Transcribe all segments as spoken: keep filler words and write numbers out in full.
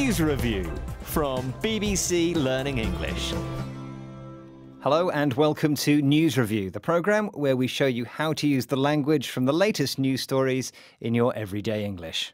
News Review from B B C Learning English. Hello and welcome to News Review, the programme where we show you how to use the language from the latest news stories in your everyday English.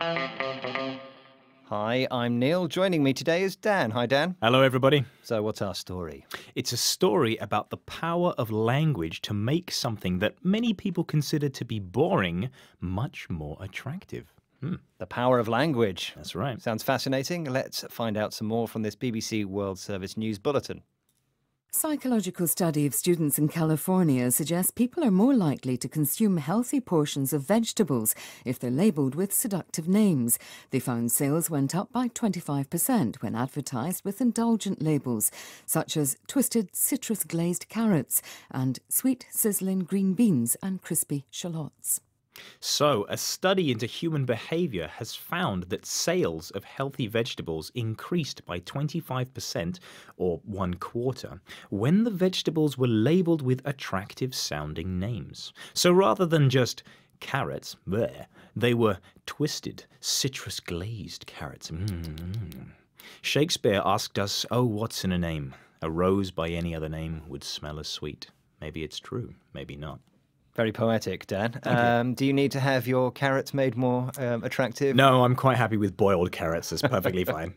Hi, I'm Neil. Joining me today is Dan. Hi, Dan. Hello, everybody. So what's our story? It's a story about the power of language to make something that many people consider to be boring much more attractive. Hmm. The power of language. That's right. Sounds fascinating. Let's find out some more from this B B C World Service News Bulletin. Psychological study of students in California suggests people are more likely to consume healthy portions of vegetables if they're labelled with seductive names. They found sales went up by twenty-five percent when advertised with indulgent labels, such as twisted citrus-glazed carrots and sweet sizzling green beans and crispy shallots. So, a study into human behaviour has found that sales of healthy vegetables increased by twenty-five percent, or one quarter, when the vegetables were labelled with attractive-sounding names. So rather than just carrots, bleh, they were twisted, citrus-glazed carrots. Mm-hmm. Shakespeare asked us, oh, what's in a name? A rose by any other name would smell as sweet. Maybe it's true, maybe not. Very poetic, Dan. Um, do you need to have your carrots made more um, attractive? No, I'm quite happy with boiled carrots. That's perfectly fine.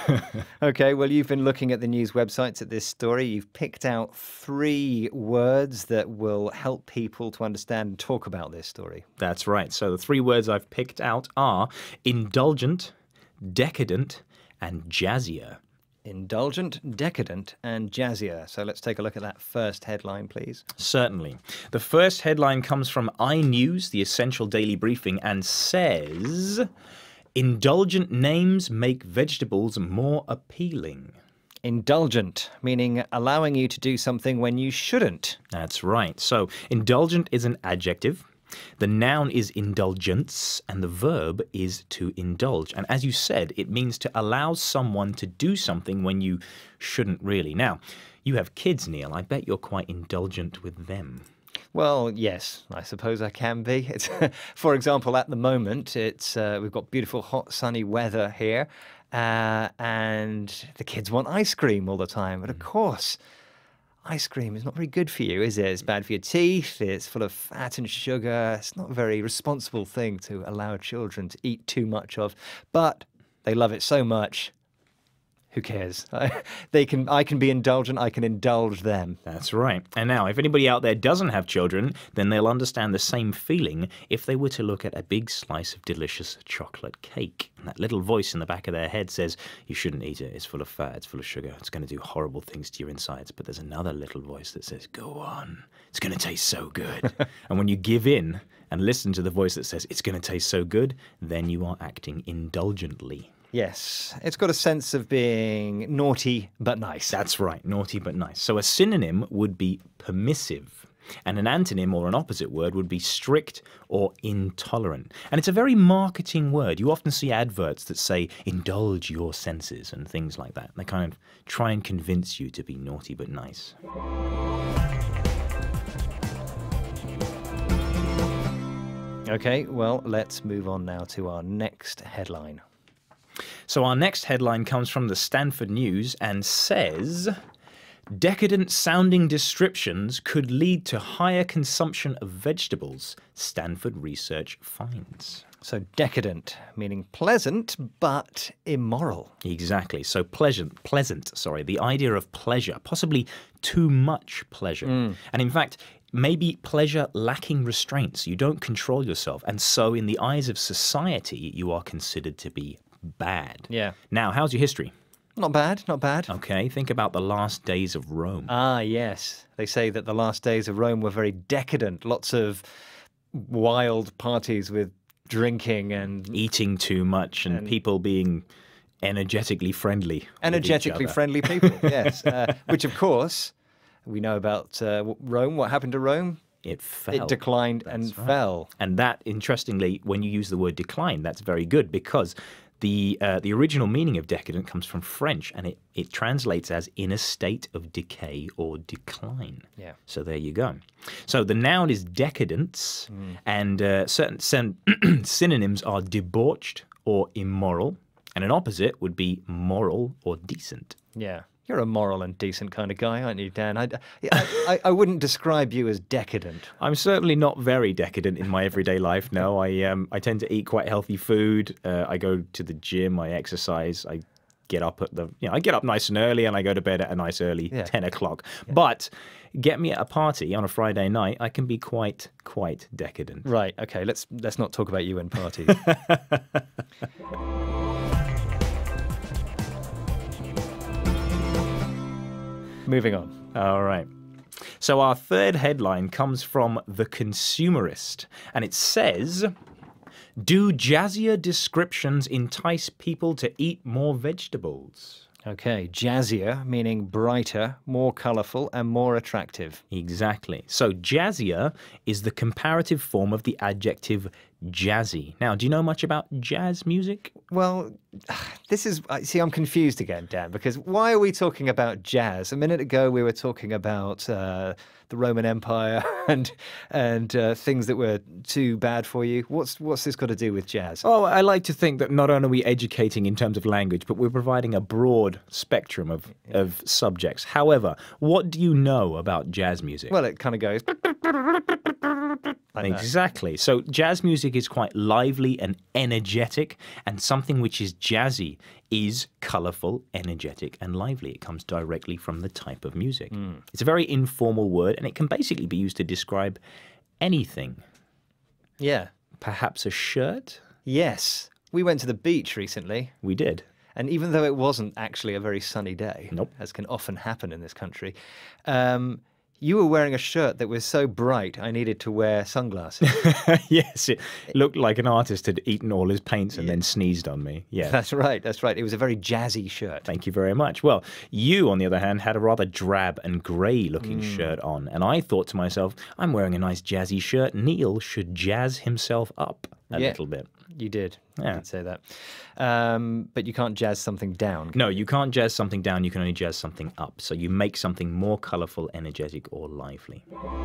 OK, well, you've been looking at the news websites at this story. You've picked out three words that will help people to understand and talk about this story. That's right. So the three words I've picked out are indulgent, decadent, and jazzier. Indulgent, decadent, and jazzier. So let's take a look at that first headline, please. Certainly. The first headline comes from iNews, the essential daily briefing, and says, indulgent names make vegetables more appealing. Indulgent, meaning allowing you to do something when you shouldn't. That's right. So indulgent is an adjective. The noun is indulgence, and the verb is to indulge. And as you said, it means to allow someone to do something when you shouldn't really. Now, you have kids, Neil. I bet you're quite indulgent with them. Well, yes, I suppose I can be. It's, for example, at the moment, it's uh, we've got beautiful, hot, sunny weather here, uh, and the kids want ice cream all the time. But of course, ice cream is not very good for you, is it? It's bad for your teeth, it's full of fat and sugar. It's not a very responsible thing to allow children to eat too much of. But they love it so much. Who cares? they can. I can be indulgent. I can indulge them. That's right. And now, if anybody out there doesn't have children, then they'll understand the same feeling if they were to look at a big slice of delicious chocolate cake. And that little voice in the back of their head says, you shouldn't eat it. It's full of fat. It's full of sugar. It's going to do horrible things to your insides. But there's another little voice that says, go on. It's going to taste so good. And when you give in and listen to the voice that says, it's going to taste so good, then you are acting indulgently. Yes, it's got a sense of being naughty but nice. That's right, naughty but nice. So a synonym would be permissive, and an antonym or an opposite word would be strict or intolerant. And it's a very marketing word. You often see adverts that say, indulge your senses and things like that. They kind of try and convince you to be naughty but nice. OK, well, let's move on now to our next headline. So our next headline comes from the Stanford News and says, decadent-sounding descriptions could lead to higher consumption of vegetables, Stanford research finds. So decadent, meaning pleasant, but immoral. Exactly. So pleasant, pleasant, sorry, the idea of pleasure, possibly too much pleasure. Mm. And in fact, maybe pleasure lacking restraints. You don't control yourself. And so in the eyes of society, you are considered to be bad. Yeah. Now, how's your history? Not bad, not bad. Okay, think about the last days of Rome. Ah, yes. They say that the last days of Rome were very decadent. Lots of wild parties with drinking and eating too much and, and people being energetically friendly. Energetically friendly people, yes. Uh, which, of course, we know about uh, Rome. What happened to Rome? It fell. It declined That's and right. fell. And that, interestingly, when you use the word decline, that's very good because the uh, the original meaning of decadent comes from French, and it, it translates as in a state of decay or decline. Yeah. So there you go. So the noun is decadence, mm. and uh, certain syn synonyms are debauched or immoral. And an opposite would be moral or decent. Yeah. You're a moral and decent kind of guy, aren't you, Dan? I, I, I wouldn't describe you as decadent. I'm certainly not very decadent in my everyday life, no. I um I tend to eat quite healthy food. Uh, I go to the gym, I exercise, I get up at the, you know, I get up nice and early and I go to bed at a nice early Yeah. ten o'clock. Yeah. But get me at a party on a Friday night, I can be quite, quite decadent. Right, okay, let's, let's not talk about you and parties. Moving on. All right. So our third headline comes from The Consumerist, and it says, do jazzier descriptions entice people to eat more vegetables? Okay, jazzier, meaning brighter, more colourful, and more attractive. Exactly. So jazzier is the comparative form of the adjective jazzy. Now, do you know much about jazz music? Well, this is, see, I'm confused again, Dan, because why are we talking about jazz? A minute ago, we were talking about uh, the Roman Empire and and uh, things that were too bad for you. What's what's this got to do with jazz? Oh, I like to think that not only are we educating in terms of language, but we're providing a broad spectrum of, of subjects. However, what do you know about jazz music? Well, it kind of goes... like that. Exactly. So jazz music is quite lively and energetic, and something which is jazzy is colourful, energetic, and lively. It comes directly from the type of music. Mm. It's a very informal word, and it can basically be used to describe anything. Yeah. Perhaps a shirt? Yes. We went to the beach recently. We did. And even though it wasn't actually a very sunny day, nope. as can often happen in this country, um, you were wearing a shirt that was so bright I needed to wear sunglasses. Yes, it looked like an artist had eaten all his paints and yeah. then sneezed on me. Yeah, that's right, that's right. It was a very jazzy shirt. Thank you very much. Well, you, on the other hand, had a rather drab and grey-looking mm. shirt on, and I thought to myself, I'm wearing a nice jazzy shirt. Neil should jazz himself up a yeah, little bit. You did. Yeah. You did say that. Um, but you can't jazz something down. No, you can't jazz something down. You can only jazz something up. So you make something more colourful, energetic, or lively.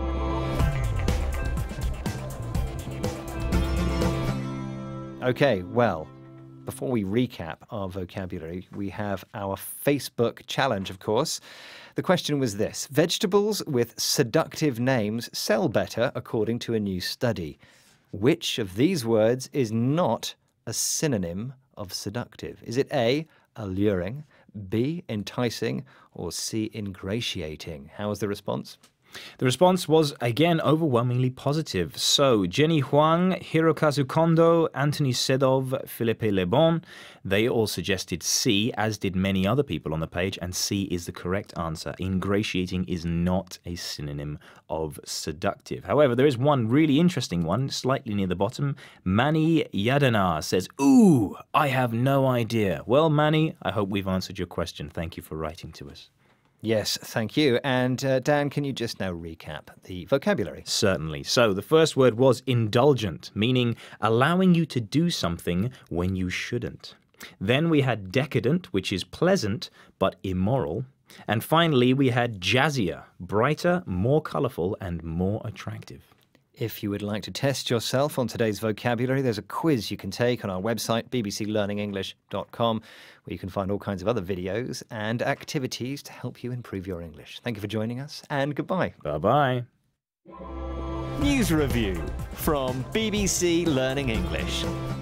Okay, well, before we recap our vocabulary, we have our Facebook challenge, of course. The question was this: vegetables with seductive names sell better according to a new study. Which of these words is not a synonym of seductive? Is it A, alluring, B, enticing, or C, ingratiating? How was the response? The response was, again, overwhelmingly positive. So, Jenny Huang, Hirokazu Kondo, Anthony Sedov, Philippe Lebon, they all suggested C, as did many other people on the page, and C is the correct answer. Ingratiating is not a synonym of seductive. However, there is one really interesting one, slightly near the bottom. Mani Yadana says, ooh, I have no idea. Well, Mani, I hope we've answered your question. Thank you for writing to us. Yes, thank you. And uh, Dan, can you just now recap the vocabulary? Certainly. So the first word was indulgent, meaning allowing you to do something when you shouldn't. Then we had decadent, which is pleasant but immoral. And finally, we had jazzier, brighter, more colourful, and more attractive. If you would like to test yourself on today's vocabulary, there's a quiz you can take on our website, b b c learning english dot com, where you can find all kinds of other videos and activities to help you improve your English. Thank you for joining us, and goodbye. Bye-bye. News Review from B B C Learning English.